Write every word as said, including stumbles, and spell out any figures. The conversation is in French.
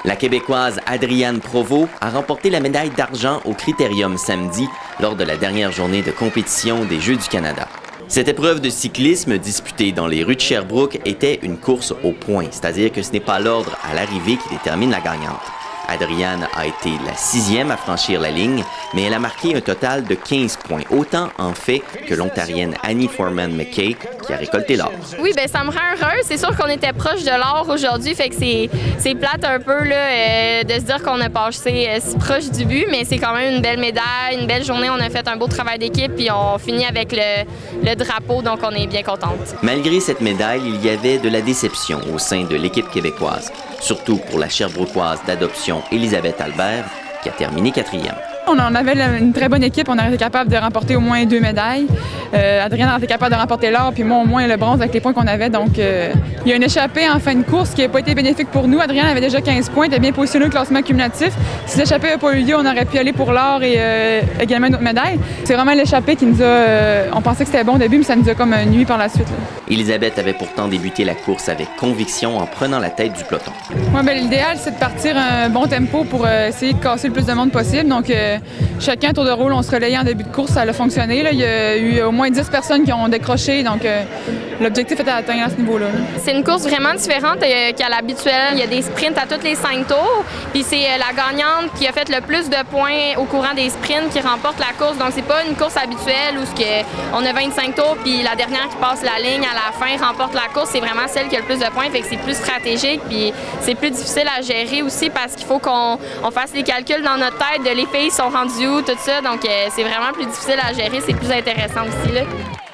La Québécoise Adriane Provost a remporté la médaille d'argent au Critérium samedi lors de la dernière journée de compétition des Jeux du Canada. Cette épreuve de cyclisme disputée dans les rues de Sherbrooke était une course au point, c'est-à-dire que ce n'est pas l'ordre à l'arrivée qui détermine la gagnante. Adriane a été la sixième à franchir la ligne, mais elle a marqué un total de quinze points, autant en fait que l'Ontarienne Annie Foreman-McKay qui a récolté l'or. Oui, bien ça me rend heureuse. C'est sûr qu'on était proche de l'or aujourd'hui, fait que c'est plate un peu là, euh, de se dire qu'on a passé euh, si proche du but, mais c'est quand même une belle médaille, une belle journée. On a fait un beau travail d'équipe, puis on finit avec le, le drapeau, donc on est bien contente. Malgré cette médaille, il y avait de la déception au sein de l'équipe québécoise, surtout pour la Sherbrookeoise d'adoption Elisabeth Albert, qui a terminé quatrième. On en avait une très bonne équipe, on aurait été capable de remporter au moins deux médailles. Euh, Adrienne a été capable de remporter l'or, puis moi au moins le bronze avec les points qu'on avait. Donc euh, il y a une échappée en fin de course qui n'a pas été bénéfique pour nous. Adrienne avait déjà quinze points, était bien positionnée au classement cumulatif. Si l'échappée n'a pas eu lieu, on aurait pu aller pour l'or et euh, également une autre médaille. C'est vraiment l'échappée qui nous a... Euh, on pensait que c'était bon au début, mais ça nous a comme nuit par la suite. Là. Elisabeth avait pourtant débuté la course avec conviction en prenant la tête du peloton. Ouais, ben, l'idéal, c'est de partir un bon tempo pour euh, essayer de casser le plus de monde possible. Donc euh, chacun tour de rôle, on se relayait en début de course, ça a fonctionné. Là. Il y a eu au moins dix personnes qui ont décroché, donc euh, l'objectif était atteint à ce niveau-là. C'est une course vraiment différente euh, qu'à l'habituel. Il y a des sprints à tous les cinq tours, puis c'est euh, la gagnante qui a fait le plus de points au courant des sprints qui remporte la course. Donc c'est pas une course habituelle où ce que on a vingt-cinq tours, puis la dernière qui passe la ligne à la fin remporte la course. C'est vraiment celle qui a le plus de points, fait que c'est plus stratégique, puis c'est plus difficile à gérer aussi parce qu'il faut qu'on on fasse les calculs dans notre tête de les filles sont rendues où, tout ça. Donc euh, c'est vraiment plus difficile à gérer, c'est plus intéressant aussi là.